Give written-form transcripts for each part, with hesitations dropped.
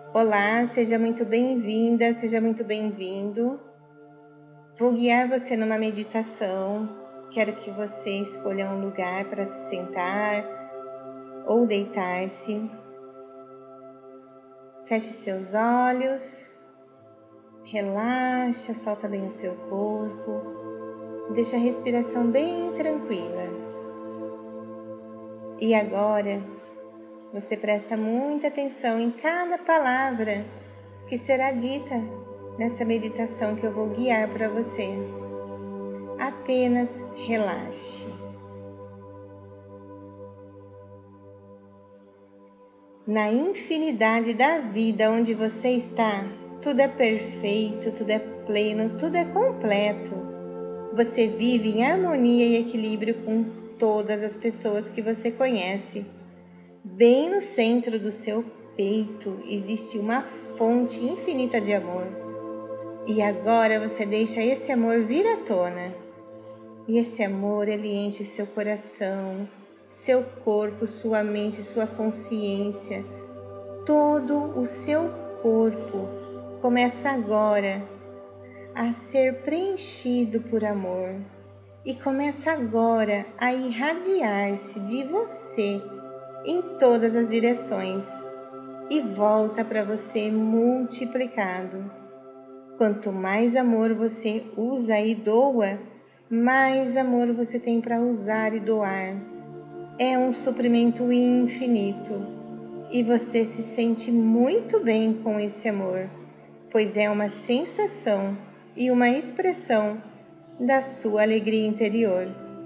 Olá, seja muito bem-vinda, seja muito bem-vindo. Vou guiar você numa meditação. Quero que você escolha um lugar para se sentar ou deitar-se. Feche seus olhos, relaxa, solta bem o seu corpo, deixa a respiração bem tranquila. E agora, você presta muita atenção em cada palavra que será dita nessa meditação que eu vou guiar para você. Apenas relaxe. Na infinidade da vida onde você está, tudo é perfeito, tudo é pleno, tudo é completo. Você vive em harmonia e equilíbrio com todas as pessoas que você conhece. Bem no centro do seu peito existe uma fonte infinita de amor. E agora você deixa esse amor vir à tona. E esse amor, ele enche seu coração, seu corpo, sua mente, sua consciência. Todo o seu corpo começa agora a ser preenchido por amor. E começa agora a irradiar-se de você em todas as direções. E volta para você multiplicado. Quanto mais amor você usa e doa, mais amor você tem para usar e doar. É um suprimento infinito e você se sente muito bem com esse amor, pois é uma sensação e uma expressão da sua alegria interior.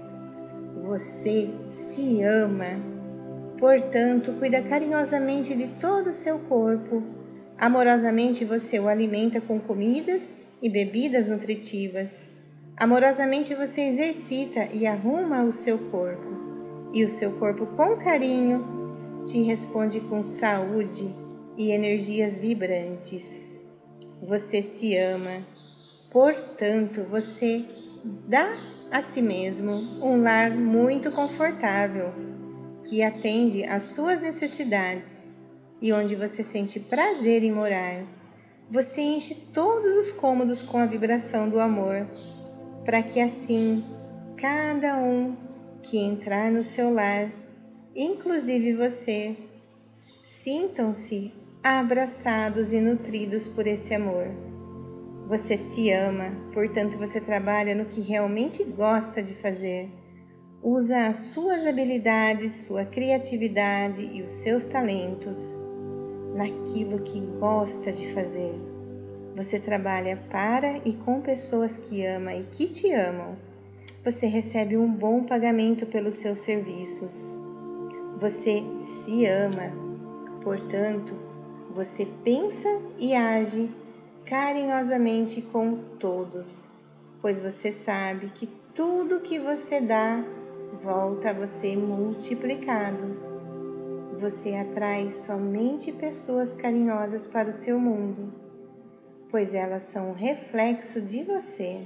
Você se ama, portanto, cuida carinhosamente de todo o seu corpo. Amorosamente você o alimenta com comidas e bebidas nutritivas. Amorosamente você exercita e arruma o seu corpo. E o seu corpo, com carinho, te responde com saúde e energias vibrantes. Você se ama, portanto, você dá a si mesmo um lar muito confortável, que atende às suas necessidades e onde você sente prazer em morar. Você enche todos os cômodos com a vibração do amor, para que assim cada um que entrar no seu lar, inclusive você, sintam-se abraçados e nutridos por esse amor. Você se ama, portanto você trabalha no que realmente gosta de fazer. Usa as suas habilidades, sua criatividade e os seus talentos naquilo que gosta de fazer. Você trabalha para e com pessoas que ama e que te amam. Você recebe um bom pagamento pelos seus serviços. Você se ama, portanto, você pensa e age carinhosamente com todos, pois você sabe que tudo que você dá volta a você multiplicado. Você atrai somente pessoas carinhosas para o seu mundo, pois elas são um reflexo de você.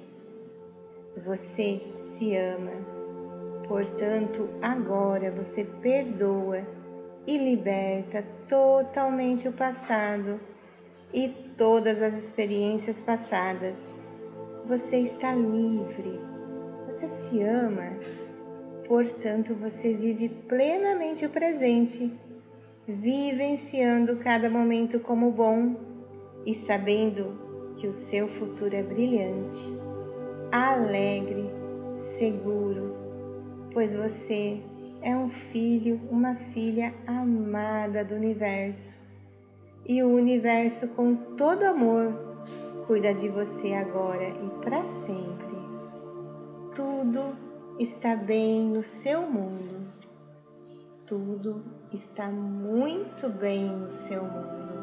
Você se ama, portanto, agora você perdoa e liberta totalmente o passado e todas as experiências passadas. Você está livre, você se ama, portanto, você vive plenamente o presente, vivenciando cada momento como bom e sabendo que o seu futuro é brilhante, alegre, seguro, pois você é um filho, uma filha amada do universo. E o universo, com todo amor, cuida de você agora e para sempre. Tudo está bem no seu mundo. Tudo está muito bem no seu mundo.